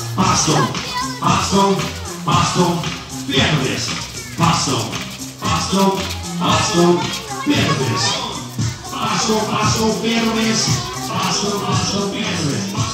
Pasto, pasto, pasto, viernes. Pasto, pasto, pasto, viernes. Pasto, pasto, viernes. Pasto, pasto, viernes.